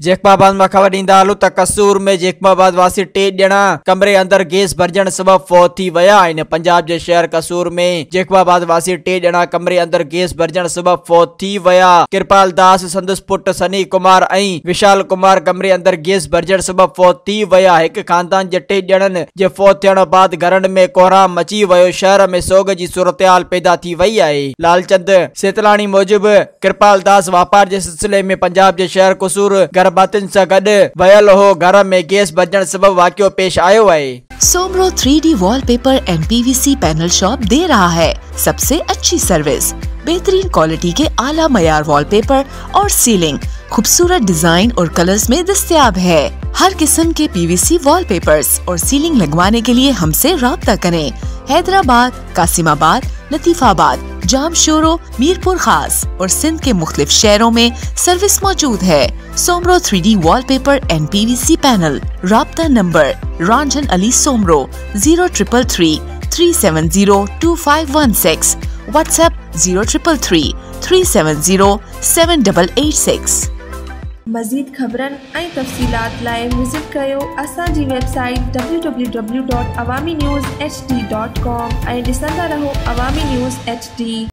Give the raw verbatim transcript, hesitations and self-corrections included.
जेकबाबाद में खबर ईंदा हलूं त कसूर में जेकबाबाद वासी टे ॼणा कमरे अंदर गैस भरजण सबबि फौत थी विया आहिनि। पंजाब जे शहर कसूर में जेकबाबाद वासी टे ॼणा कमरे अंदर गैस भरजण सबबि फौत थी विया। कृपाल दास संदसि पुट सनी कुमार ऐं विशाल कुमार कमरे अंदर गैस भरजण सबबि फौत थी विया। हिक खानदान जे टे ॼणनि जे फौत थियण बाद घरनि में कोहराम मची वियो। शहर में सोग जी सूरतहाल पैदा थी वई आहे। लालचंद सेतलाणी मूजिबि कृपाल दास वापार जे सिलसिले में पंजाब जे शहर कसूर गरबातिन से गॾु वयल हो। घर में गैस भरजण सबबि वाक़ियो पेश आयो है। Somro three D wallpaper and PVC panel shop दे रहा है सबसे अच्छी सर्विस, बेहतरीन क्वालिटी के आला मयार वॉलपेपर और सीलिंग खूबसूरत डिजाइन और कलर्स में दस्तयाब है। हर किस्म के पीवीसी वॉलपेपर्स और सीलिंग लगवाने के लिए हमसे राब्ता करें। हैदराबाद, कासिमाबाद, लतीफाबाद, जामशोरो, मीरपुर खास और सिंध के मुख्तलिफ शहरों में सर्विस मौजूद है। Somro three D wallpaper and PVC panel. राब्ता number Ranjan Ali Somro zero triple three three seven zero two five one six. WhatsApp zero triple three three seven zero seven double eight six. मज़ीद ख़बरन ऐं तफ़सीलात लाइ विज़िट कयो असांजी website W W W dot Awami news H D dot com ऐं ॾिसंदा रहो अवामी न्यूज़ एच डी।